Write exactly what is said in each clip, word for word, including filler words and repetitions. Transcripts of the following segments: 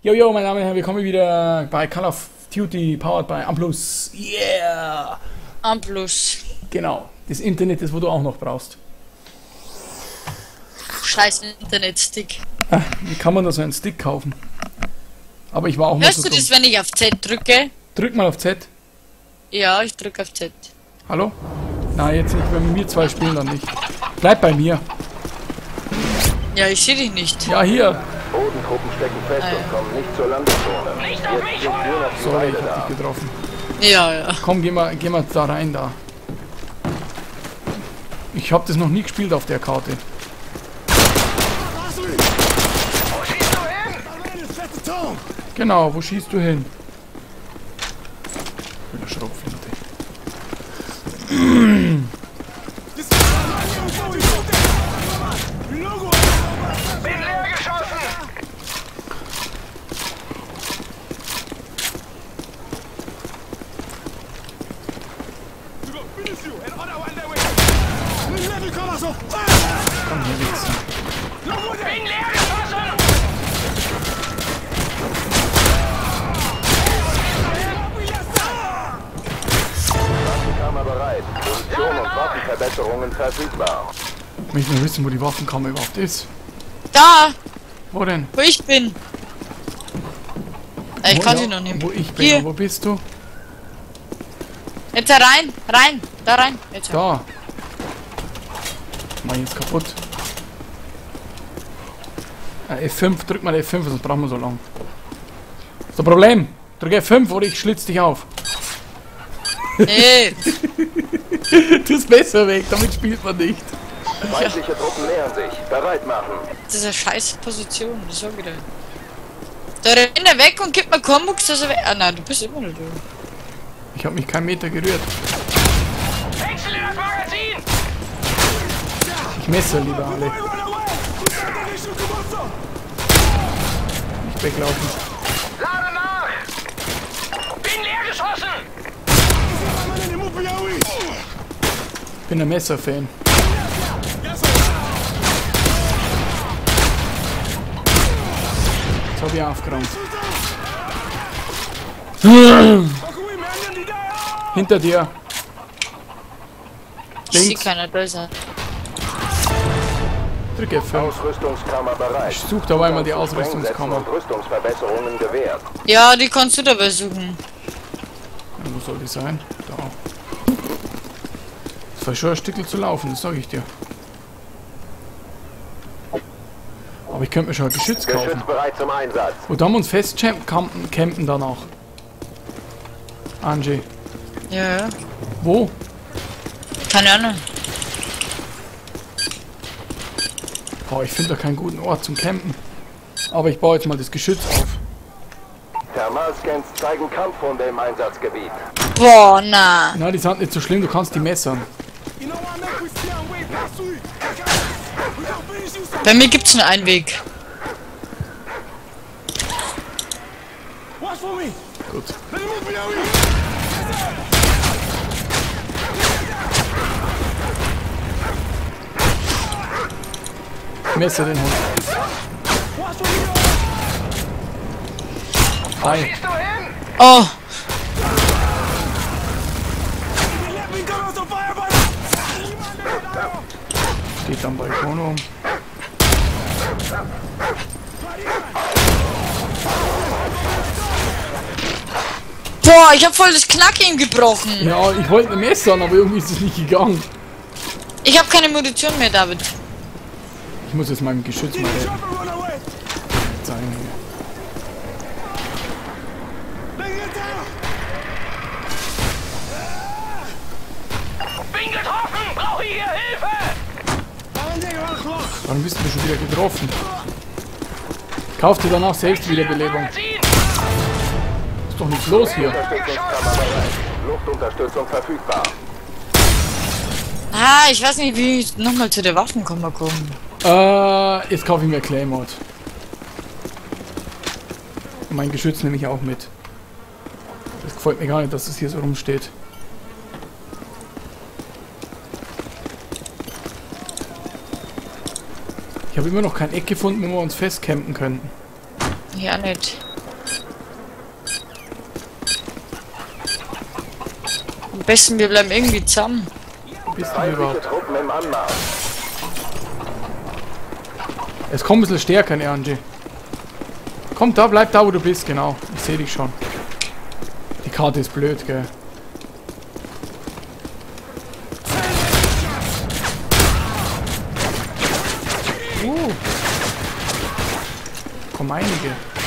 Jojo, mein Name ist, willkommen wieder bei Call of Duty, powered by Amplus. Yeah! Amplus. Genau, das Internet ist, wo du auch noch brauchst. Scheiß Internetstick. Ah, wie kann man da so einen Stick kaufen? Aber ich war auch mal Hörst so du dumm. das, wenn ich auf Z drücke? Drück mal auf Z. Ja, ich drücke auf Z. Hallo? Nein, jetzt nicht, wenn wir zwei spielen, dann nicht. Bleib bei mir. Ja, ich sehe dich nicht. Ja, hier. Bodentruppen stecken fest Ah, ja. und kommen nicht zur Landezone. Nicht auf mich holen! Nur noch die Sorry, ich Weide hab da. dich getroffen. Ja, ja. Komm, geh mal, geh mal da rein, da. Ich hab das noch nie gespielt auf der Karte. Wo schießt du hin? Genau, wo schießt du hin? Mit der Schrotflinte. Bin leer geschossen! Komm hier, Wichser. Bin leer geschossen! Kammer bereit. Munition und Waffenverbesserungen verfügbar. Ich möchte nur wissen, wo die Waffenkammer überhaupt ist. Da, Wo denn? wo ich bin. Äh, Ich Wo, kann ja, sie noch nehmen. Wo ich bin. Hier. Wo bist du? Jetzt da rein, rein, da rein. Jetzt. Da. Mach ich jetzt kaputt. Äh, F fünf, drück mal F fünf, sonst brauchen wir so lang. Ist das Problem? Drück F fünf oder ich schlitz dich auf. Nee, Du bist besser weg, damit spielt man nicht. Feindliche Truppen nähern sich. Bereit machen. das ist eine scheiß Position, das sag ich dir. Da rennt er weg und gibt mir Kombux, dass er weg. Ah nein, du bist immer noch da. Ich habe mich keinen Meter gerührt. Wechsel in das Magazin! Ich messe lieber alle. Nicht weglaufen. Lade nach! Bin leer geschossen! Ich bin ein Messerfan. Jetzt hab ich aufgeräumt. Hinter dir. Ich sehe Links. keiner, da ist er. Drück F fünf. Ausrüstungskammer bereit. Ich suche dabei mal die Sprengsätzen Ausrüstungskammer. und Rüstungsverbesserungen gewährt. Ja, die kannst du dabei suchen. Ja, wo soll die sein? Da. Es war schon ein Stückchen zu laufen, das sage ich dir. Aber ich könnte mir schon ein Geschütz kaufen. Geschütz bereit zum Einsatz. Und da haben wir uns fest campen, campen danach. Angie. Ja, ja. Wo? Keine Ahnung. Boah, ich finde da keinen guten Ort zum Campen. Aber ich baue jetzt mal das Geschütz auf. Thermalscans zeigen Kampfhunde im Einsatzgebiet. Boah, na. Na, die sind nicht so schlimm, du kannst die messern. Bei mir gibt's nur einen Weg. Gut. Ich messe den Hund. Hi. Schießt du hin? Oh, Steht am Balkon rum. boah, ich hab voll das Knacken gebrochen. Ja, ich wollte messern, aber irgendwie ist es nicht gegangen. Ich hab keine Munition mehr, David. Ich muss jetzt meinem Geschütz mal retten. Zeigen. Bin getroffen! Brauche hier Hilfe! Warum bist du schon wieder getroffen? Kauf dir danach selbst Wiederbelebung. Magazin! Ist doch nichts los hier. Unterstützungskammer bereit. Luftunterstützung verfügbar. Ah, ich weiß nicht, wie ich nochmal zu der Waffenkammer komme. Äh, jetzt kaufe ich mir Claymore. Und mein Geschütz nehme ich auch mit. Das gefällt mir gar nicht, dass es hier so rumsteht. Ich habe immer noch kein Eck gefunden, wo wir uns festcampen könnten. Ja, nicht. Am besten wir bleiben irgendwie zusammen. Wo bist du Feindliche überhaupt? Truppen im Anmarsch. Es kommt ein bisschen stärker, ne, Angie. Komm da, bleib da, wo du bist, genau. Ich sehe dich schon. Die Karte ist blöd, gell. Uh. Komm, einige.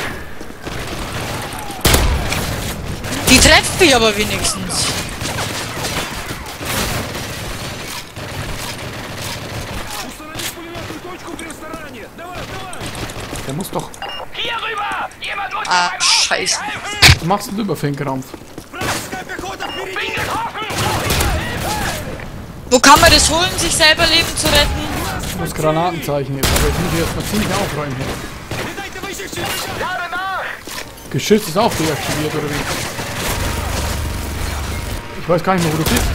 Die treffen mich aber wenigstens. Der muss doch... Hier rüber! Jemand muss Ah, beim scheiße. Was machst denn du über für einen Krampf? Bin getroffen! Brauche hier Hilfe! Wo kann man das holen, sich selber Leben zu retten? Du musst Granatenzeichen jetzt, aber jetzt muss ich erstmal ziemlich aufräumen hier. Lade nach! Geschütz ist auch deaktiviert, oder wie? Ich weiß gar nicht mehr, wo du bist.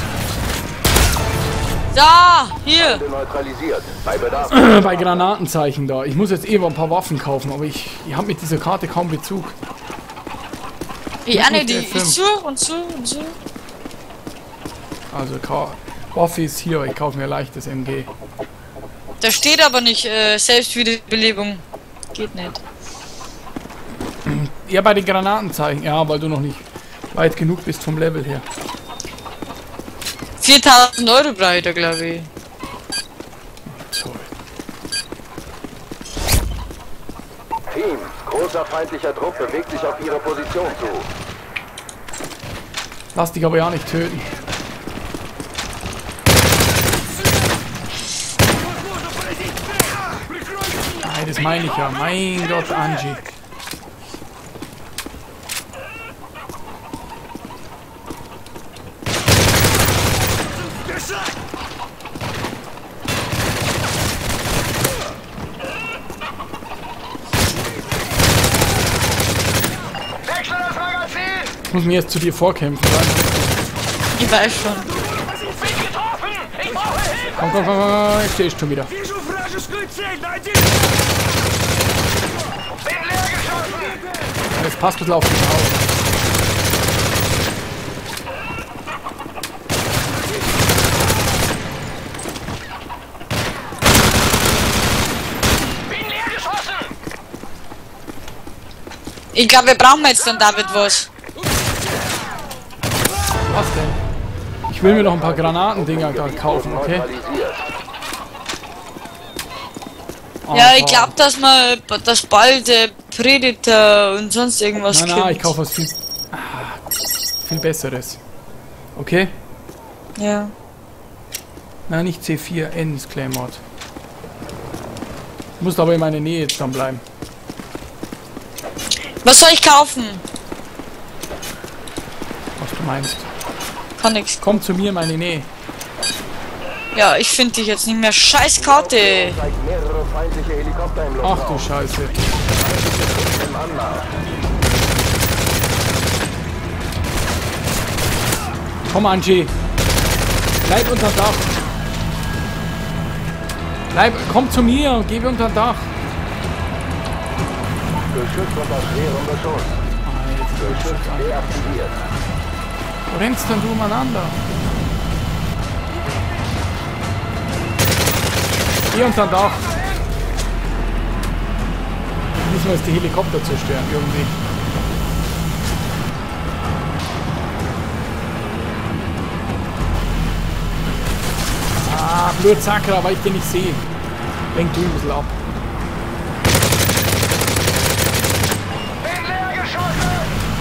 Da, hier. Neutralisiert. Bei Bedarf. Bei Granatenzeichen da. Ich muss jetzt eh mal ein paar Waffen kaufen, aber ich, ich habe mit dieser Karte kaum Bezug. Ja, ne, nicht die, F fünf. ich suche und so und so. Also Ka Waffe ist hier, ich kaufe mir leichtes M G. Da steht aber nicht äh, Selbstwiederbelebung. Geht nicht. Ja, bei den Granatenzeichen. Ja, weil du noch nicht weit genug bist vom Level her. viertausend Euro brauche ich da, glaube ich. Toll. Team, großer feindlicher Trupp bewegt sich auf ihre Position zu. Lass dich aber ja nicht töten. Nein, das meine ich ja. Mein Gott, Angie. Wechsel das Magazin! Ich muss mir jetzt zu dir vorkämpfen. Oder? Ich weiß schon. Bin getroffen! Ich brauche Hilfe! Komm, komm, komm, komm, ich stehst schon wieder. Bin leer geschossen! Jetzt passt ein bisschen auf dich auf. Bin leer geschossen! Ich glaube, wir brauchen jetzt dann David was. Was denn? Ich will mir noch ein paar Granatendinger da kaufen, okay? Neutralisiert. Oh, Ja, ich toll. glaube, dass man das bald äh, Predator und sonst irgendwas Nein, nein, ich gibt. kaufe was viel, ah, viel Besseres. Okay? Ja. Nein, nicht C vier, N ist Claymore. Musst aber in meiner Nähe jetzt dann bleiben. Was soll ich kaufen? Was du meinst. Kann nix. Komm zu mir in meine Nähe. Ja, ich finde dich jetzt nicht mehr. Scheiß Karte. Zeigt mehrere feindliche Helikopter im Ach Luftraum. du Scheiße. Im Anmarsch. Komm, Angie. Bleib unter Dach. Bleib, komm zu mir und geh unter Dach. Geschützt unter schwerem Beschuss. Geschütz deaktiviert. Wo rennst denn du umeinander? Geh unter Dach. Müssen wir jetzt die Helikopter zerstören, irgendwie. Ah, blöd Sakra, weil ich den nicht sehe. Lenk du ein bisschen ab. Bin leer geschossen!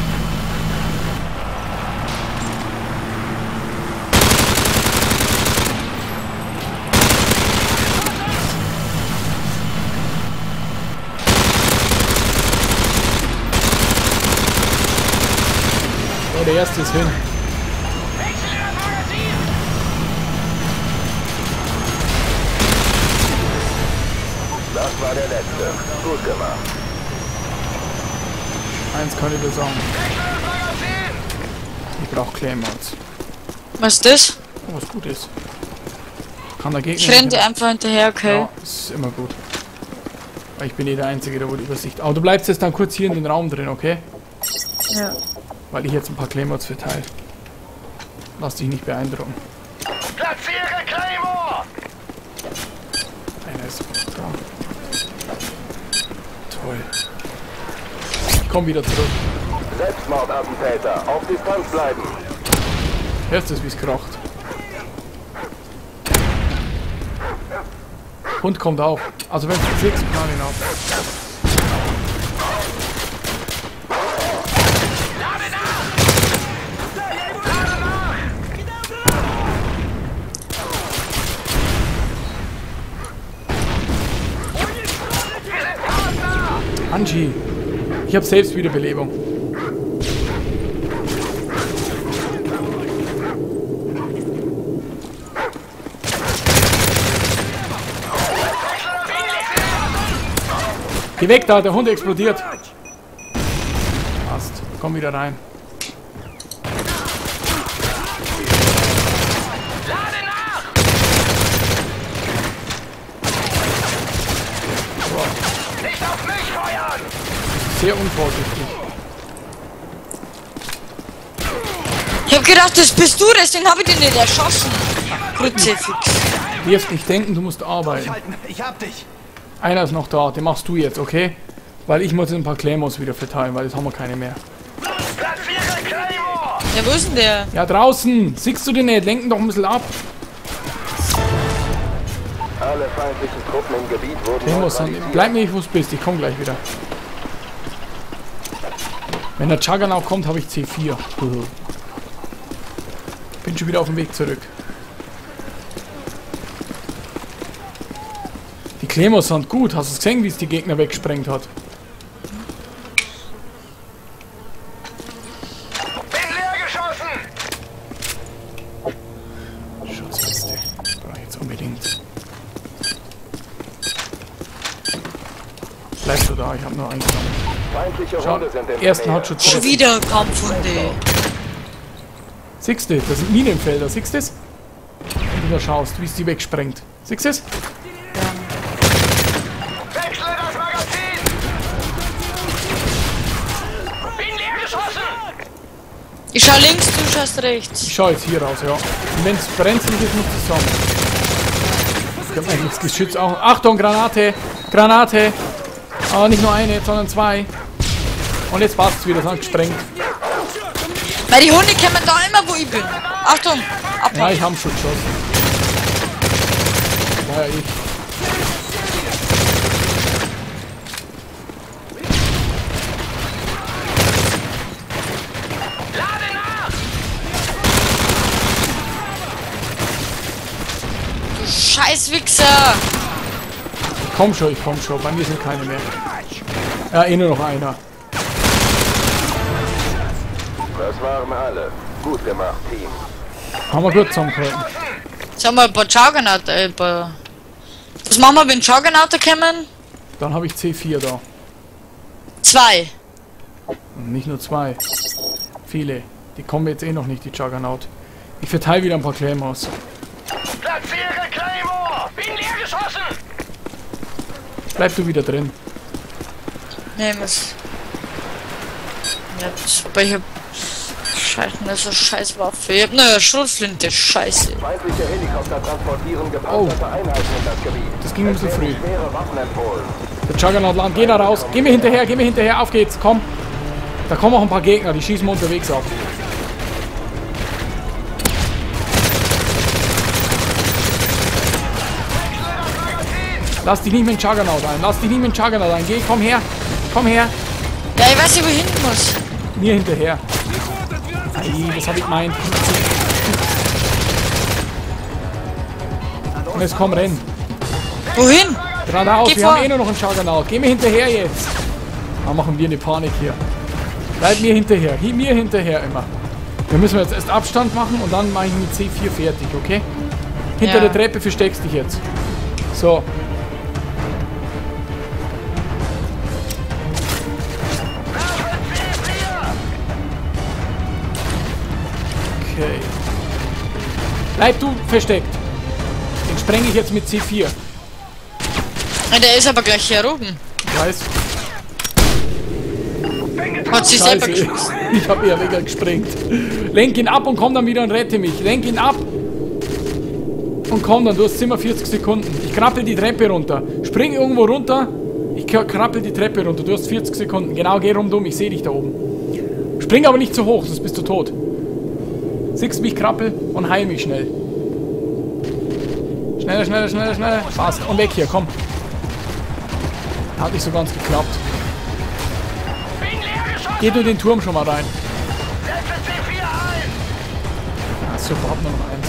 Ja, der erste ist hin. Wechsel das Magazin! Das war der letzte. Gut gemacht. Eins kann ich dir sagen. Wechsel das Magazin! Ich brauche Claymores. Was ist das? Oh, was gut ist. Kann der Gegner Ich renne nicht- dir einfach hinterher, okay? Ja, ist immer gut. Weil ich bin eh der Einzige, der wohl die Übersicht. Aber du bleibst jetzt dann kurz hier in den Raum drin, okay? Ja. Weil ich jetzt ein paar Claymores verteile. Lass dich nicht beeindrucken. Platziere Claymore! Einer ist da. Toll. Ich komm wieder zurück. Selbstmordattentäter, auf Distanz bleiben. Hörst du, wie es kracht? Hund kommt auch. Also wenn du kriegst, plan ihn auf. Lade nach! Lade nach! Wir sind Partner! Angie, ich habe selbst Wiederbelebung. Geh weg da, der Hund explodiert. Passt, komm wieder rein. Lade nach! Nicht auf mich feuern! Sehr unvorsichtig. Ich hab gedacht, das bist du, deswegen hab ich den nicht erschossen. Kruzifix. Du wirst nicht denken, du musst arbeiten. Ich hab dich. Einer ist noch da, den machst du jetzt, okay? Weil ich muss ein paar Claymores wieder verteilen, weil jetzt haben wir keine mehr. Platziere Claymore! Ja, wo ist denn der? Ja, draußen! Siehst du den nicht? Lenken doch ein bisschen ab. Alle feindlichen Truppen im Gebiet wurden Claymores sind... neutralisiert. Bleib mir, wo du bist, ich komm gleich wieder. Wenn der Juggernaut kommt, habe ich C vier. Bin schon wieder auf dem Weg zurück. Die Claymores sind gut. Hast du gesehen, wie es die Gegner weggesprengt hat? Bin leer geschossen! Schutzweste. Brauche ich jetzt unbedingt. Bleib du da, ich habe nur einen. Feindliche Schau, Hunde sind im ersten Nähe. hat schon Schon getroffen. wieder Kampfhunde. Siehst du, das sind Minenfelder. Siehst du das? Wenn du da schaust, wie es die wegsprengt. Siehst du das? Wechsle das Magazin! Bin leer geschossen! Ich schau links, du schaust rechts. Ich schau jetzt hier raus, ja. Und wenn es brenzlig ist, muss ich sagen. Ich hab eigentlich das Geschütz auch. Achtung, Granate! Granate! Aber nicht nur eine, sondern zwei. Und jetzt passt's wieder, das hat gesprengt. Weil die Hunde kommen da immer, wo ich bin. Achtung, Ja, abhauen. ich hab schon geschossen. War ja ich. Lade nach! Du Scheißwichser. Komm schon, ich komm schon. Bei mir sind keine mehr. Ja, eh nur noch einer. Das waren alle. Gut gemacht, Team. Haben wir gut zusammengehalten. Jetzt haben wir ein paar Juggernaut, äh, ein paar... Was machen wir, wenn Juggernauter kommen? Dann habe ich C vier da. Zwei. Und nicht nur zwei. Viele. Die kommen jetzt eh noch nicht, die Juggernaut. Ich verteile wieder ein paar Claymores. Platziere Claymore! Bin leer geschossen! Bleib du wieder drin. Nehmen es. Jetzt, aber ich hab... Scheiße, das ist eine scheiß Waffe. Ich hab eine Schrotflinte, scheiße. Feindliche Helikopter transportieren gepanzerte Einheiten in das Gebiet. Das ging ein bisschen früh. Schwere Waffen empfohlen. Der Juggernaut land, geh da raus. Geh mir hinterher, geh mir hinterher, auf geht's, komm. Da kommen auch ein paar Gegner, die schießen wir unterwegs ab. Lass dich nicht mit dem Juggernaut ein, lass dich nicht mit dem Juggernaut ein. Geh, komm her, komm her. Ja, ich weiß nicht, wohin ich muss. Mir hinterher. Ei, das hab ich gemeint. Und jetzt komm, renn. Wohin? Geradeaus, Geh wir vor. haben eh nur noch einen Juggernaut. Geh mir hinterher jetzt. Da machen wir eine Panik hier. Bleib mir hinterher, Hi- mir hinterher immer. Wir müssen jetzt erst Abstand machen und dann mache ich mit C vier fertig, okay? Hinter Ja. der Treppe versteckst dich jetzt. So. Okay. Bleib du versteckt. Den sprenge ich jetzt mit C vier. Ja, der ist aber gleich hier oben. Ich weiß. Bin Hat sich selber Scheiße. geschossen. Ich hab eher weggesprengt. Lenk ihn ab und komm dann wieder und rette mich. Lenk ihn ab. Und komm dann, du hast immer vierzig Sekunden. Ich krabbel die Treppe runter. Spring irgendwo runter. Ich krabbel die Treppe runter. Du hast vierzig Sekunden. Genau, geh rundum. Ich sehe dich da oben. Spring aber nicht zu hoch, sonst bist du tot. Siehst mich, krabbel und heil mich schnell. Schneller, schneller, schneller, schneller. Fast. Und weg hier, komm. Hat nicht so ganz geklappt. Bin leer geschossen! Geh du den Turm schon mal rein. Setze C vier ein! Ah, super, hab nur noch eins.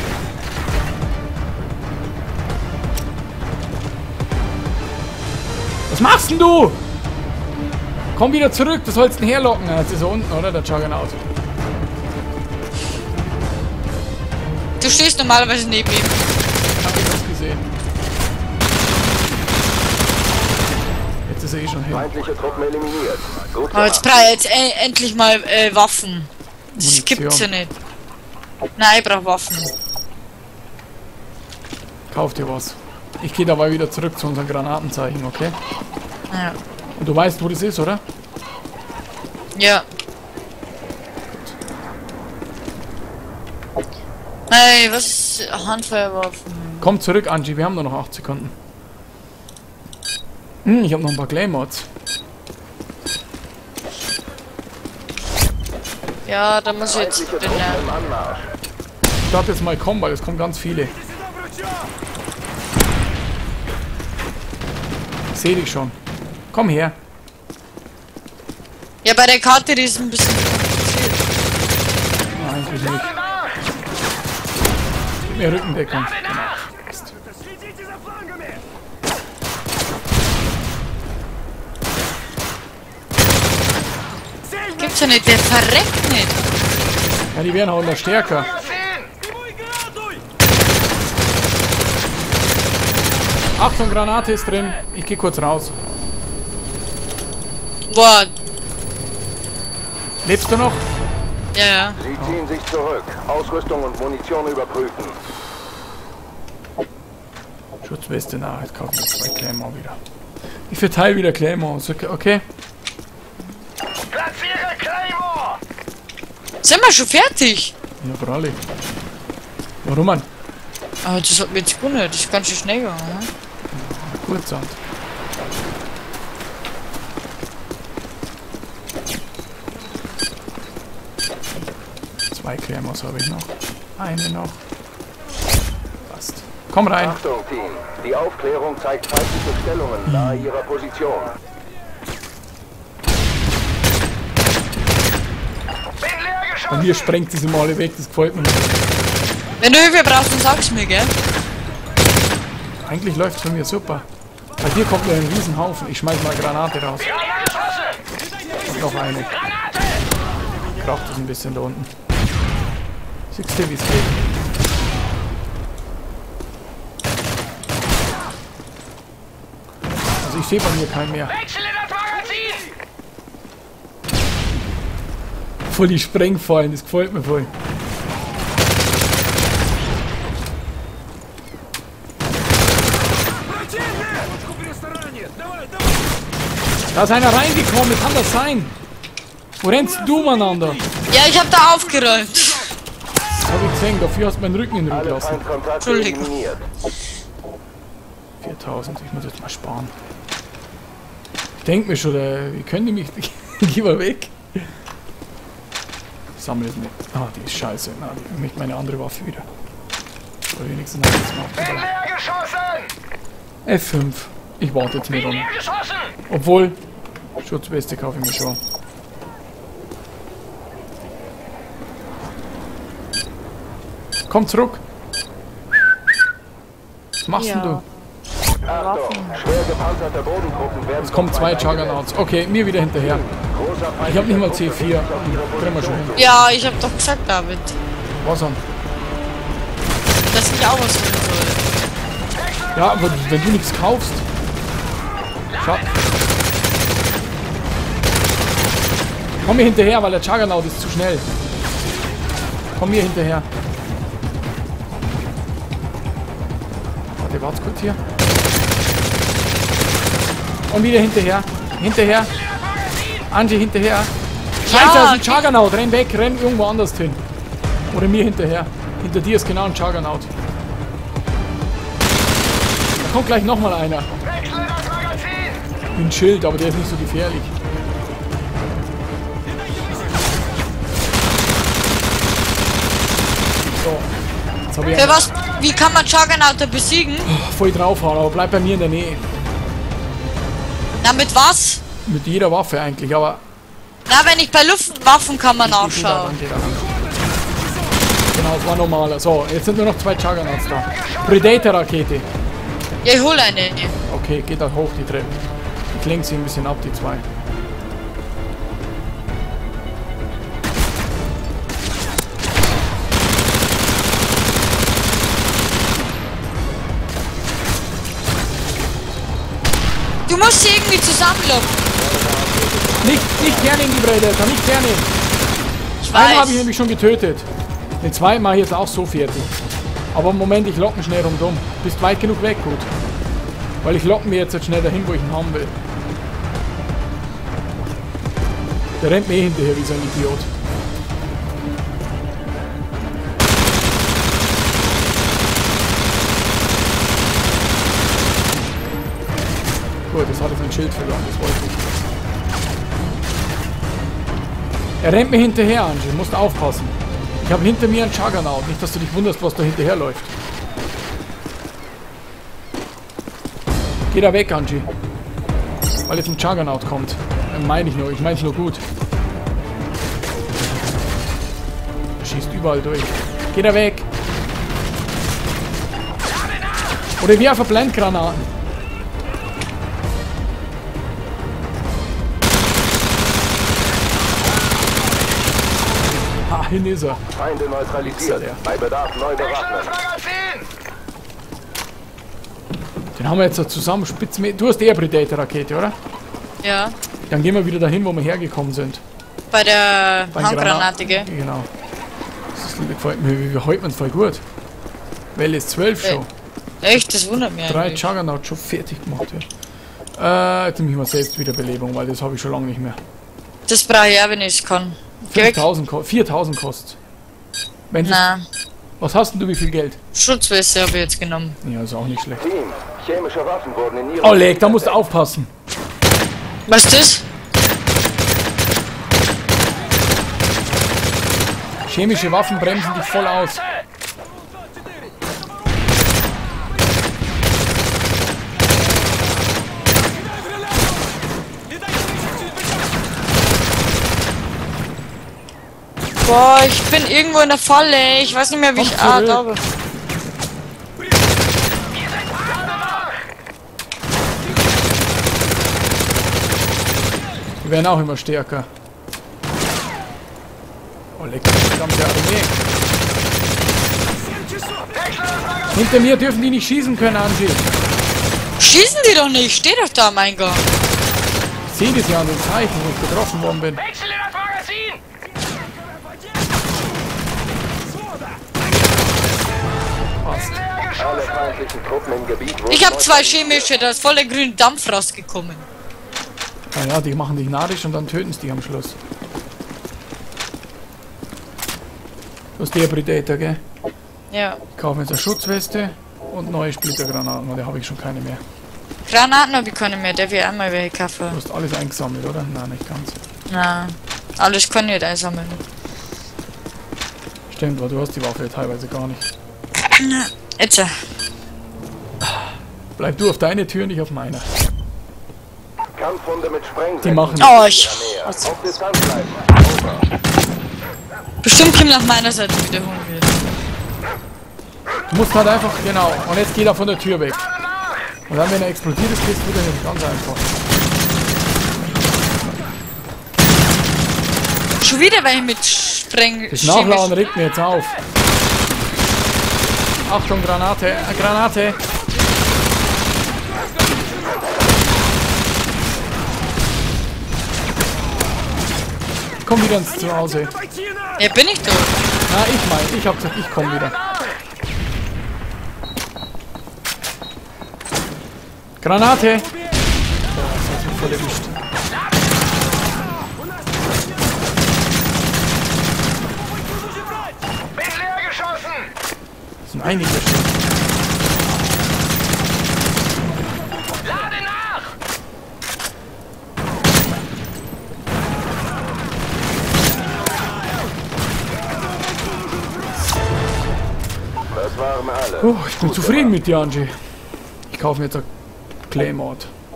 Was machst denn du? Komm wieder zurück, du sollst ihn herlocken. Ja, jetzt ist er unten, oder? Der Juggernaut. Du stehst normalerweise neben ihm. Hab ich das gesehen. Jetzt ist er eh schon her. Feindliche Truppen eliminiert. Gut Aber jetzt gemacht. brauche ich jetzt e endlich mal äh, Waffen. Das Munition. gibt's ja nicht. Nein, ich brauche Waffen. Kauf dir was. Ich gehe dabei wieder zurück zu unseren Granatenzeichen, okay? Ja. Und du weißt, wo das ist, oder? Ja. Hey, was ist Handfeuerwaffen? Komm zurück, Angie, wir haben nur noch acht Sekunden. Hm, ich habe noch ein paar Claymods. Ja, da muss ich jetzt Feindliche den, Truppen äh, im Anmarsch. Ich starte jetzt mal kommen, weil es kommen ganz viele. Ich sehe dich schon. Komm her. Ja, bei der Karte die ist ein bisschen kompliziert. Ah, eigentlich nicht. Lade nach! Gib mir Rückendeckung. Lade nach! Ist. Gibt's ja nicht, der verreckt nicht. Ja, die werden auch immer stärker. Magazin! Achtung, Granate ist drin. Ich gehe kurz raus. Boah, Lebst du noch? ja, ja. Sie ziehen sich zurück. Ausrüstung und Munition überprüfen. Schutzweste, na, jetzt kaufen wir zwei Claymore wieder. Ich verteile wieder Claymore. Ist okay? okay? Platziere Claymore! Sind wir schon fertig? Ja, Bralli. Warum, Mann? Aber das hat mir jetzt gut nicht. Das ist ganz schön schnell gegangen. Ne? Kurzhand. Zwei Claymores habe ich noch. Eine noch. Passt. Komm rein. Achtung, Team. Die Aufklärung zeigt feindliche Stellungen nahe ihrer Position. Bin leer Bei geschossen! mir sprengt diese Male weg, das gefällt mir nicht. Wenn du Hilfe brauchst, dann sag's mir, gell? Eigentlich läuft es bei mir super. Bei dir kommt nur ein Riesenhaufen. Ich schmeiß mal eine Granate raus. Bin leer geschossen! Und noch eine. Granate! Kracht es ein bisschen da unten. Siehst du, wie es geht? Also ich sehe bei mir keinen mehr. Wechsle das Magazin! Voll die Sprengfallen, das gefällt mir voll. Da ist einer reingekommen, wie kann das sein? Wo rennst du, Manander? Ja, ich hab da aufgeräumt. Das hab ich gesehen, dafür hast du meinen Rücken in den Rücken Alle lassen. Feindkontakte Entschuldigung. eliminiert. viertausend, ich muss jetzt mal sparen. Ich denke mir schon, äh, wie können die mich... Geh mal weg. Sammel es nicht. Ah, die ist scheiße. Na, die- ich möchte meine andere Waffe wieder. Aber wenigstens habe ich es Bin mal. leer geschossen! F fünf. Ich warte jetzt nicht Bin um. leer geschossen! Obwohl, Schutzweste kaufe ich mir schon. Komm zurück. Was machst Ja. denn du? Achtung, schwer gepanzerte Bodentruppen werden... Es kommen zwei Juggernauts. Okay, mir wieder hinterher. Ich habe nicht mal C vier. Kriegen wir schon hin. Ja, ich hab doch gesagt, David, Was dann? dass ich auch was holen soll. Ja, aber wenn du nichts kaufst. Schau. Komm mir hinterher, weil der Juggernaut ist zu schnell. Komm mir hinterher. Warte, warte kurz hier. Und wieder hinterher. Hinterher. Angie, hinterher. Scheiße, Ja, das ist ein Juggernaut. Renn weg, renn irgendwo anders hin. Oder mir hinterher. Hinter dir ist genau ein Juggernaut. Da kommt gleich nochmal einer. Wechsle das Magazin! Ein Schild, aber der ist nicht so gefährlich. So. Jetzt habe ich Für einen was? Wie kann man Juggernaut besiegen? voll draufhauen, aber bleib bei mir in der Nähe. Na, mit was? Mit jeder Waffe eigentlich, aber... Na, wenn ich bei Luftwaffen kann man Da nachschauen. lang, geh da lang. Genau, es war normaler. So, jetzt sind nur noch zwei Juggernauts da. Predator-Rakete. Ja, ich hol eine. Okay, geht da hoch die Treppe. Ich lenke sie ein bisschen ab, die zwei. Du musst sie irgendwie zusammenlocken. Nicht, nicht hernehmen, die Predator, nicht hernehmen. Ich Einen habe ich weiß. nämlich schon getötet. Den zweiten mache ich jetzt auch so fertig. Aber im Moment, ich lock ihn schnell rundum. Bist weit genug weg, gut. Weil ich lock mir jetzt, jetzt schnell dahin, wo ich ihn haben will. Der rennt mir eh hinterher wie so ein Idiot. Gut, jetzt hat er sein Schild verloren, das wollte ich. Er rennt mir hinterher, Angie, musst aufpassen. Ich habe hinter mir einen Juggernaut, nicht dass du dich wunderst, was da hinterher läuft. Geh da weg, Angie. Weil jetzt ein Juggernaut kommt. Meine ich nur, ich meine es nur gut. Er schießt überall durch. Geh da weg. Oder wir einfach Blendgranaten. Ha, hin ist er. Feinde neutralisiert. der. Bei Bedarf neu Wechsle bewaffnen. das Magazin! Den haben wir jetzt so zusammen spitz mit. Du hast eher Predator-Rakete, oder? Ja. Dann gehen wir wieder dahin, wo wir hergekommen sind. Bei der Bei Handgranate, gell? Granaten. Genau. Das gefällt mir, wie heute man voll gut. Welle ist zwölf schon. Echt, das wundert mich Drei eigentlich. Juggernauts schon fertig gemacht. Ja. Äh, jetzt nehme ich mal selbst Wiederbelebung, weil das habe ich schon lange nicht mehr. Das brauche ich auch, wenn ich es kann. Geh weg. fünftausend, ko- viertausend kostet. Wenn du, Na, was hast denn du, wie viel Geld? Schutzweste habe ich jetzt genommen. Ja, ist auch nicht schlecht. Team, chemische Waffen wurden in ihrem... Oh, Leg, da musst du aufpassen. Was ist das? Chemische Waffen bremsen dich voll aus. Boah, ich bin irgendwo in der Falle. Ich weiß nicht mehr, wie ich... Komm Ah, zurück. da. bin- Die werden auch immer stärker. Oh, leck, die ganze Armee. Hinter mir dürfen die nicht schießen können, Angie. Schießen die doch nicht. Steh doch da am Eingang. Ich sehe das ja an den Zeichen, wo ich getroffen worden bin. Wechsle das Magazin! Passt. Alle feindlichen Truppen im Gebiet wurden... Ich habe zwei neutralisiert. chemische. Da ist voll der grüne Dampf rausgekommen. Ah ja, die machen dich narrisch und dann töten sie dich am Schluss. Du hast der Predator, gell? Ja. Ich kaufe jetzt eine Schutzweste und neue Splittergranaten, weil da habe ich schon keine mehr. Granaten habe ich keine mehr. Der will einmal welche kaufen. Du hast alles eingesammelt, oder? Nein, nicht ganz. Na, alles kann ich nicht einsammeln. Stimmt, weil du hast die Waffe ja teilweise gar nicht. Jetzt. äh, Bleib du auf deine Tür, nicht auf meiner. Kampfhunde mit Sprengsätzen. Die machen Oh, ich. Näher. Was? Auf Distanz bleiben. Bestimmt kommt nach meiner Seite wieder holen wird. Du musst halt einfach, genau. Und jetzt geht er von der Tür weg. Und dann, wenn er explodiert ist, gehst du wieder hin. Ganz einfach. Schon wieder welche mit Spreng... Das Nachladen regt mir jetzt auf. Achtung, Granate, äh, Granate. Ich komm wieder ins Zuhause. Ja, bin ich doch. Na, ich mein, ich hab gesagt, ich komm wieder. Granate! Boah, das hat mich voll erwischt. Einige schon. Lade nach! Das waren alle. Oh, ich bin zufrieden mit dir, Angie. Ich kaufe mir jetzt ein Claymore.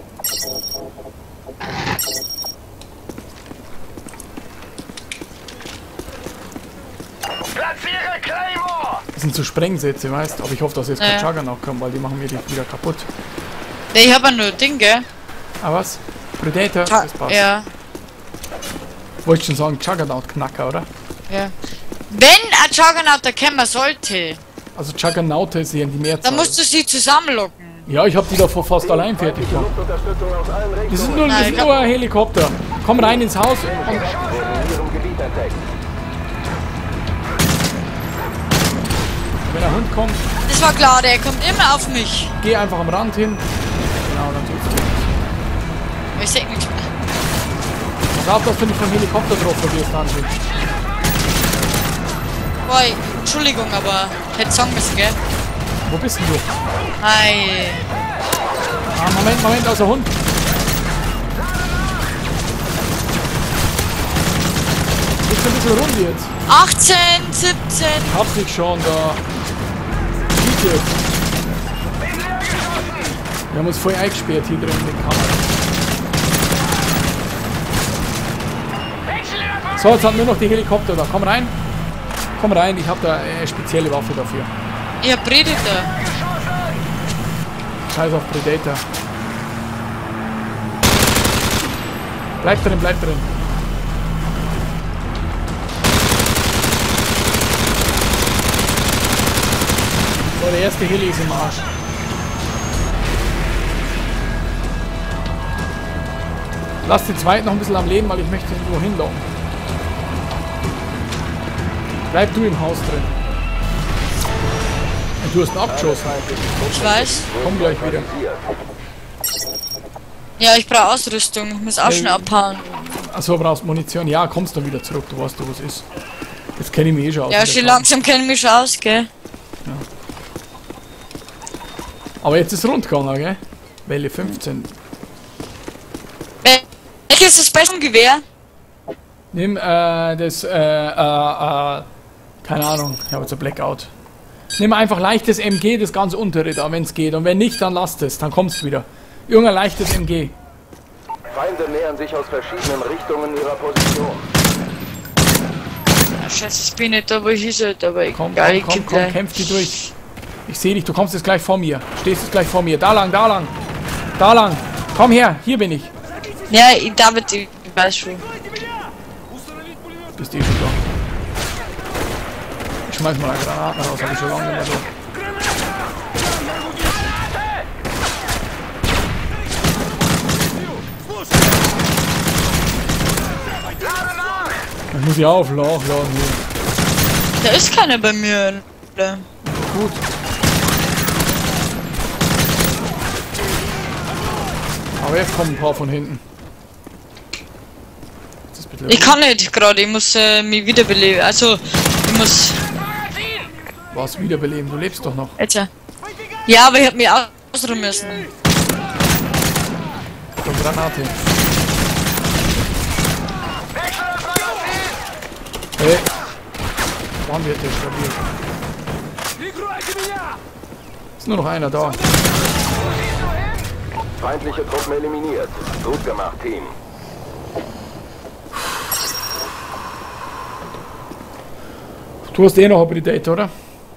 Platziere Claymore! Das sind so Sprengsätze, weißt du? Aber ich hoffe, dass jetzt kein Ja. Juggernaut kommt, weil die machen mir die wieder kaputt. Ne, ich hab ja nur Ding, gell? Ah, was? Predator? Ta Das passt. ja, Wollte ich schon sagen, Juggernaut-Knacker, oder? ja. Wenn ein Juggernaut da kommen sollte, Also Juggernaute sehen die Mehrzahl. dann musst du sie zusammenlocken. Ja, ich hab die davor fast allein fertig gemacht. Luftunterstützung aus allen Das Richtungen. ist nur, das Nein, ist ich hab- nur ein Helikopter. Komm rein ins Haus. Und wurden in ihrem Gebiet entdeckt. wenn der Hund kommt, Das war klar, der kommt immer auf mich. geh einfach am Rand hin. Genau, dann tut's dir. Ich seh nichts mehr. Pass auf, dass du nicht vom Helikopter drauf wirst, Angie. Boah, Entschuldigung, aber hätte sagen müssen, gell? Wo bist denn du? Ei. Ah, Moment, Moment, außer Hund. Geht's ein bisschen rund jetzt? achtzehn, siebzehn. Hab dich schon da. Schieß jetzt. Wir haben uns voll eingesperrt hier drin in den Kammern. So, jetzt haben wir noch die Helikopter da. Komm rein. Komm rein, ich habe da eine spezielle Waffe dafür. Ich hab Predator. Scheiß auf Predator. Bleib drin, bleib drin. So, der erste Heli ist im Arsch. Lass den zweiten noch ein bisschen am Leben, weil ich möchte ihn irgendwo hinlocken. Bleib du im Haus drin. Und du hast einen abgeschossen. Ich weiß. Komm gleich wieder. Ja, ich brauche Ausrüstung. Ich muss auch schon abhauen. Achso, brauchst Munition. Ja, kommst dann wieder zurück. Du weißt, wo es ist. Jetzt kenne ich mich eh schon aus. Ja, mit der schon Karte. langsam kenne ich mich schon aus, gell? Aber jetzt ist rund gegangen, gell? Welle fünfzehn. Welches ist das beste Gewehr? Nimm äh, das, äh, äh, äh, keine Ahnung, ich habe jetzt ein Blackout. Nimm einfach leichtes M G, das ganz untere da, wenn es geht. Und wenn nicht, dann lass es, dann kommst du wieder. Irgendein leichtes M G. Feinde nähern sich aus verschiedenen Richtungen ihrer Position. Ja, scheiße, ich bin nicht da, wo ich ist halt, aber Komm, egal, komm, ich komm, krieg komm, gleich. kämpf die durch. Ich sehe dich, du kommst jetzt gleich vor mir. Stehst jetzt gleich vor mir. Da lang, da lang. Da lang. Komm her, hier bin ich. Ja, ich, David, ich weiß schon. Bist eh schon da. Ich schmeiß mal eine Granate raus, hab ich schon lange nicht mehr so. Ich muss ich aufladen hier. Da ist keiner bei mir. Oder? Gut. Aber jetzt kommen ein paar von hinten. Das ist bitte Ich kann nicht gerade, ich muss äh, mich wiederbeleben. Also, ich muss. was wiederbeleben. Du lebst doch noch. Jetzt ja. Ja, aber ich hab mich ausruhen müssen. So, Granate. Hey. Wann wird der stabil? Ist nur noch einer da. Feindliche Truppen eliminiert. Gut gemacht, Team. Du hast eh noch ein Predator, oder?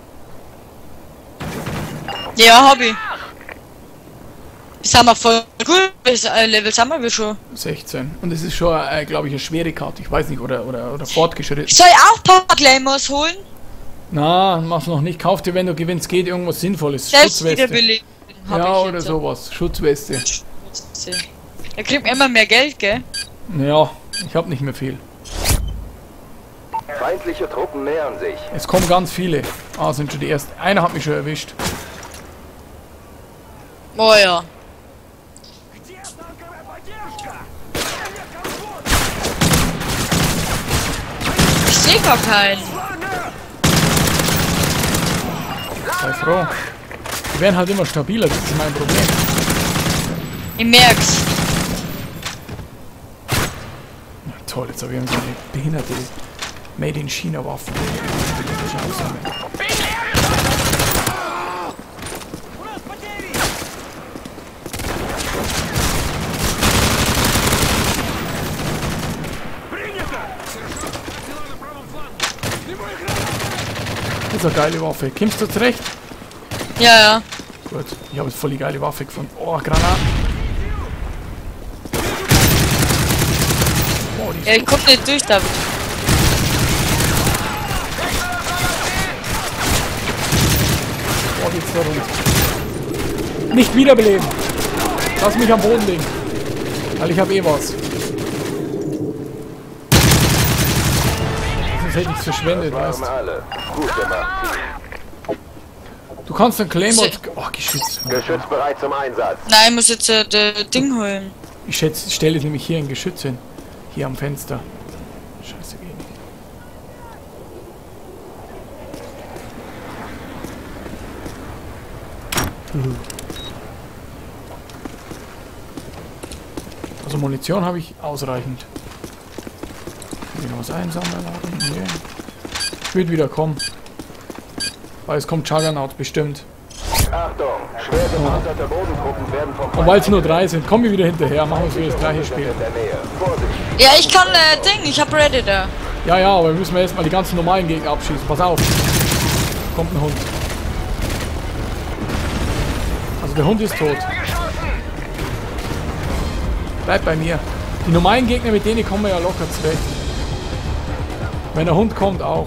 Ja, hab ich. Sind wir voll gut. Bis, äh, Level sind wir schon. sechzehn. Und es ist schon, äh, glaube ich, eine schwere Karte. Ich weiß nicht, oder, oder, oder fortgeschritten. Soll ich auch ein paar Claymores holen? Na, mach's noch nicht. Kauf dir, wenn du gewinnst, geht irgendwas Sinnvolles. Selbst Schutzweste. wiederbeleben. hab Ja, ich oder jetzt. sowas. Schutzweste. Da kriegt man immer mehr Geld, gell? Ja, ich hab nicht mehr viel. Feindliche Truppen nähern sich. Es kommen ganz viele. Ah, sind schon die ersten. Einer hat mich schon erwischt. Oh ja. Ich seh gar keinen. Sei froh. Die werden halt immer stabiler, das ist mein Problem. Ich merk's. Na toll, jetzt habe ich so eine behinderte Made in China Waffe. Das ist eine geile Waffe. Kommst du zurecht? Ja, ja. Gut, ich habe jetzt voll die geile Waffe gefunden. Oh, Granaten. Oh, die ist Ja, ich komm nicht durch, David. Oh, geht's da rund. Nicht wiederbeleben. Lass mich am Boden liegen. Weil ich habe eh was. Sonst hätte ich es verschwendet, weißt du. Alle. Gut gemacht. Du kannst ein Claymore... Oh, Geschütz. Geschütz bereit zum Einsatz. Nein, ich muss jetzt äh, das Ding holen. Ich schätze, ich stelle es nämlich hier ein Geschütz hin. Hier am Fenster. Scheiße, geht nicht. Also Munition habe ich ausreichend. Kann ich noch was einsammeln? Nee. Ich würde wieder kommen. Weil es kommt Juggernaut bestimmt. Achtung, schwer gepanzerte Bodentruppen werden vom Und weil es nur drei sind, kommen wir wieder hinterher. Machen wir so das gleiche Spiel. in der Nähe. Vorsicht. Ja, ich kann äh, Ding, ich hab Ready da. Ja, ja, aber wir müssen erstmal die ganzen normalen Gegner abschießen. Pass auf. Kommt ein Hund. Also der Hund ist tot. Bleib bei mir. Die normalen Gegner, mit denen kommen wir ja locker zurecht. Wenn der Hund kommt, auch.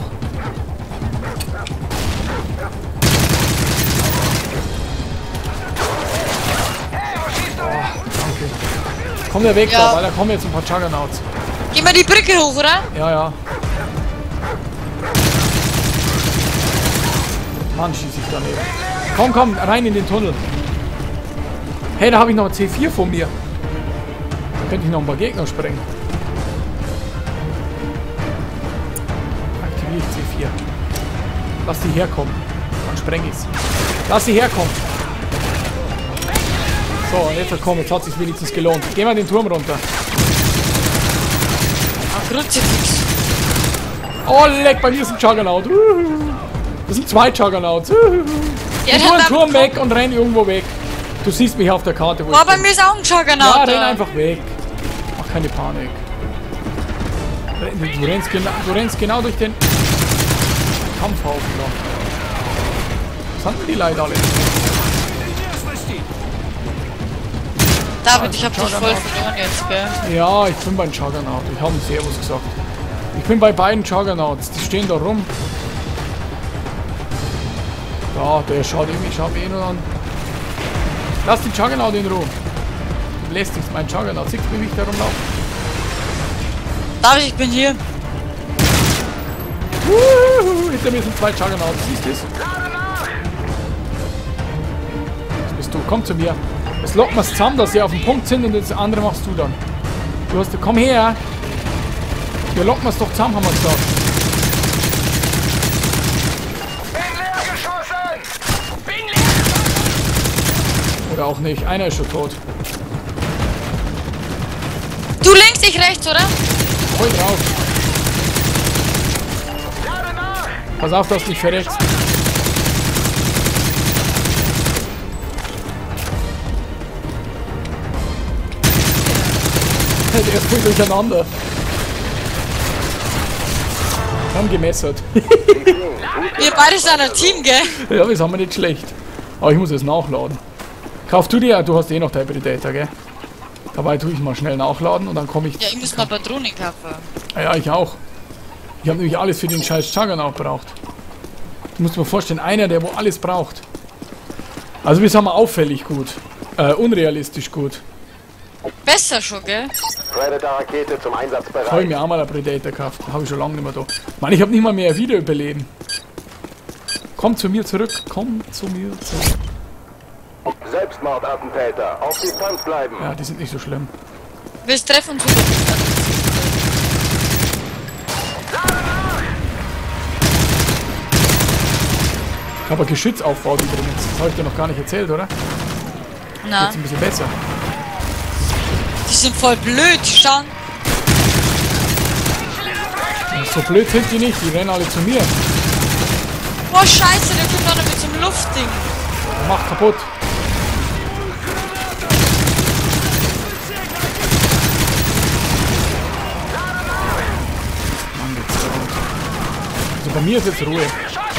Komm der weg Ja. da, weil da kommen jetzt ein paar Juggernauts. Geh mal die Brücke hoch, oder? Ja, ja. Mann, schieße ich daneben. Komm, komm, rein in den Tunnel. Hey, da habe ich noch ein C vier vor mir. Da könnte ich noch ein paar Gegner sprengen. Aktiviere ich C vier. Lass die herkommen. Dann spreng ich's. Lass sie herkommen. So, und jetzt komm, jetzt hat sich wenigstens gelohnt. Geh mal den Turm runter. Ach, Kruzifix. Oh, leck, bei mir ist ein Juggernaut. Das sind zwei Juggernauts. Ja, Ich der hol den hat Turm weg und renn irgendwo weg. Du siehst mich auf der Karte, wo Boah, ich bei bin. mir ist auch ein Juggernaut. Ja, renn da. einfach weg. Mach keine Panik. Du rennst, genau, du rennst genau durch den Kampfhaufen da. Was haben denn die Leute alle? David, ich hab dich voll Juggernaut. verloren jetzt, gell? Ja, ich bin beim Juggernaut. Ich habe Servus gesagt. Ich bin bei beiden Juggernauts. Die stehen da rum. Da, der schaut eh mich, schaut mich eh nur an. Lass den Juggernaut in Ruhe. Du belästigst meinen Juggernaut. Siehst du, wie ich da rumlaufe? David, ich bin hier. Wuhu, hinter mir sind zwei Juggernauts. Siehst du das? Das bist du. Komm zu mir. Jetzt locken wir es zusammen, dass sie auf dem Punkt sind und das andere machst du dann. Du hast... Komm her. Wir locken es doch zusammen, haben wir gesagt. Bin leer geschossen! Bin leer! Oder auch nicht. Einer ist schon tot. Du links, ich rechts, oder? Voll drauf. Lade nach! Pass auf, dass du dich verreckst. Der ist voll durcheinander. Wir haben gemessert. Wir beide sind ein Team, gell? Ja, das haben wir nicht schlecht. Aber ich muss jetzt nachladen. Kauf du dir, du hast eh noch dein Predator, gell? Dabei tue ich mal schnell nachladen und dann komme ich... Ja, ich muss noch Patronen kaufen. Ja, ich auch. Ich habe nämlich alles für den scheiß Juggernaut braucht. Du musst dir mal vorstellen, einer, der wo alles braucht. Also wir sind mal auffällig gut. Äh, unrealistisch gut. Besser schon, gell? Predator-Rakete zum Einsatz Habe ich bereit. mir auch mal ein Predator gekauft. Habe ich schon lange nicht mehr da. Mann, ich habe nicht mal mehr Wiederüberleben. Komm zu mir zurück. Komm zu mir zurück. Selbstmordattentäter. Auf Distanz bleiben. Ja, die sind nicht so schlimm. Wir treffen uns wieder. Ich habe ein Geschütz aufgebaut übrigens. Das habe ich dir noch gar nicht erzählt, oder? Na, Jetzt ein bisschen besser. die sind voll blöd, schauen. So blöd sind die nicht, die rennen alle zu mir. Oh scheiße, der kommt dann mit so einem Luftding. Macht kaputt. Mann, geht's da rund. Also bei mir ist jetzt Ruhe.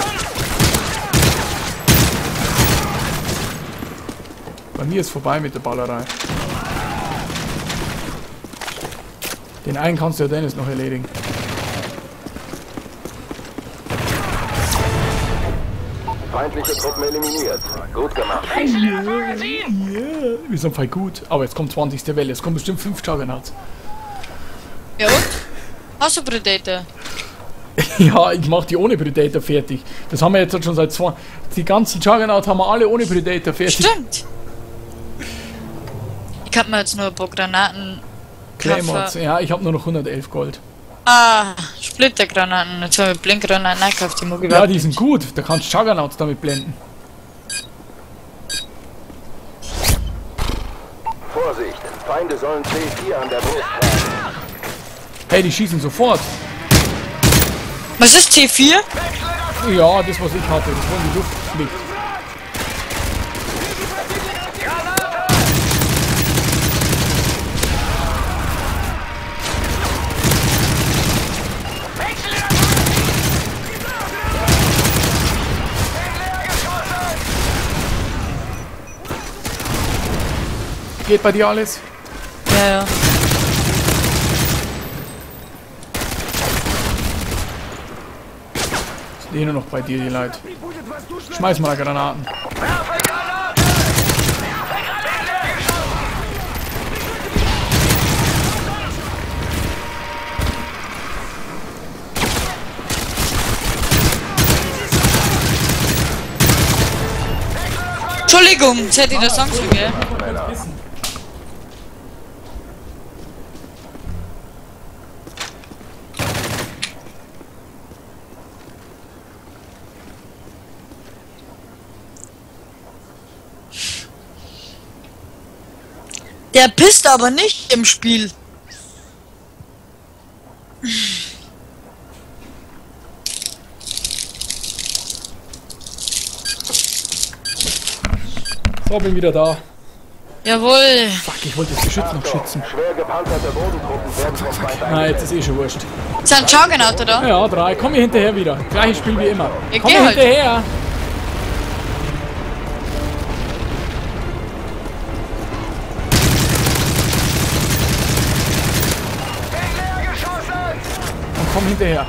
Bei mir ist vorbei mit der Ballerei. Den einen kannst du ja Dennis noch erledigen. Feindliche Truppen eliminiert. Gut gemacht. Yeah, wir sind voll gut. Aber jetzt kommt zwanzigste Welle. Es kommen bestimmt fünf Juggernauts. Ja und? Hast du Predator? Ja, ich mach die ohne Predator fertig. Das haben wir jetzt halt schon seit zwei... Die ganzen Juggernauts haben wir alle ohne Predator fertig. Stimmt. Ich hab mir jetzt nur ein paar Granaten... Claymores. Ja, ich habe nur noch hundertelf Gold. Ah, Splittergranaten. Jetzt habe ich Blinkgranaten eingekauft, die mag ich Ja, überhaupt die nicht. sind gut. Da kannst du Juggernauts damit blenden. Vorsicht. Feinde sollen C vier an der Brust tragen. Hey, die schießen sofort. Was ist T vier? Ja, das was ich hatte, das wo in die Luft fliegt. Geht bei dir alles? Ja, ja. Ist eh nur noch bei dir, die Leute. Schmeiß mal Granaten. Entschuldigung, jetzt hätte ich das sagen sollen, gell? Der pisst aber nicht im Spiel. So, bin wieder da. Jawohl. Fuck, ich wollte das Geschütz noch schützen. Schwer gepanzerte Bodentruppen werden vom Feind Na, eingesetzt. jetzt ist eh schon wurscht. Sind Juggernaut, oder? Ja, drei. Komm hier hinterher wieder. Gleiches Spiel wie immer. Ja, Komm geh hier halt. hinterher. Und komm hinterher.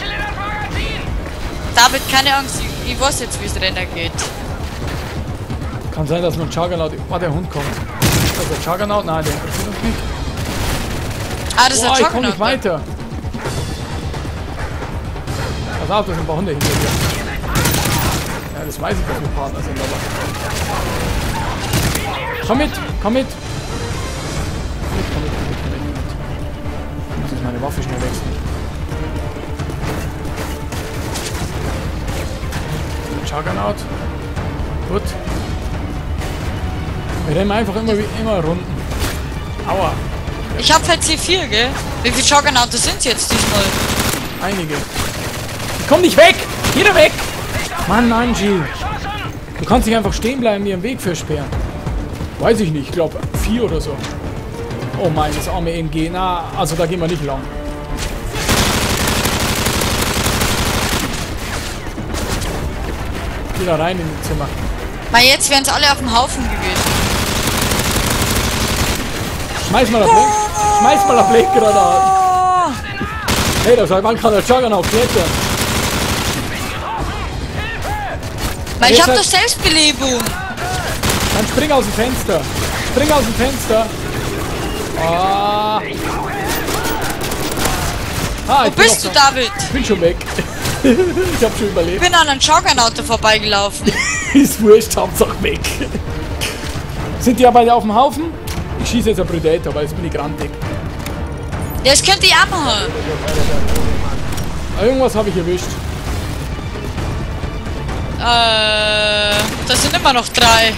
David, keine Angst, ich, ich weiß jetzt, wie es Rennen geht. Kann sein, dass noch ein Juggernaut... Oh, der Hund kommt. Ist das der Juggernaut? Nein, der interessiert uns nicht. Ah, das ist Boah, ein ich komm nicht Juggernaut. weiter. Pass auf, da sind ein paar Hunde hinter dir. Ja, das weiß ich, dass wir Partner sind, aber... Komm mit, komm mit. Komm mit, komm mit, komm mit, komm mit. Ich muss jetzt meine Waffe schnell wechseln. Juggernaut. Gut. Wir rennen einfach immer wie immer Runden. Aua. Ich hab halt C vier, gell? Wie viele Juggernauts sind jetzt diesmal? Einige. Komm nicht weg! Geh da weg! Mann, nein, G. Du kannst nicht einfach stehen bleiben, mir im Weg versperren. Weiß ich nicht, ich glaube vier oder so. Oh mein, das arme M G. Na, also da gehen wir nicht lang. Geh da rein in das Zimmer. Weil jetzt wären es alle auf dem Haufen gewesen. Schmeiß mal auf Blink. Schmeiß mal auf Blinkgranaten. Oh, Hey, da seit wann kann der Juggernaut klettern? weil ich Jetzt hab hat- doch Selbstbelebung. Dann spring aus dem Fenster. Spring aus dem Fenster. Ah. Ah, ich Wo bin bist du, noch- David? Ich bin schon weg. Ich hab schon Ich überlebt. bin an einem Juggernaut vorbeigelaufen. Ist wurscht, Hauptsache weg. Sind die aber auf dem Haufen? Ich schieße jetzt ein Predator, weil jetzt bin ich grantig. Ja, das könnte ich auch machen. Aber irgendwas habe ich erwischt. Äh, da sind immer noch drei.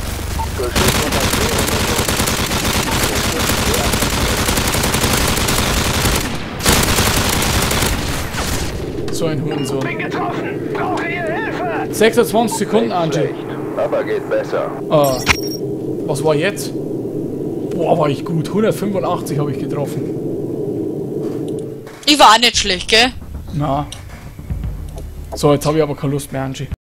So ein Hurensohn. Bin getroffen. Brauche hier Hilfe. sechsundzwanzig Sekunden, Angie. Schlecht, aber geht besser. Ah, was war jetzt? Boah, war ich gut. hundertfünfundachtzig habe ich getroffen. Ich war nicht schlecht, gell? Na. So, jetzt habe ich aber keine Lust mehr, Angie.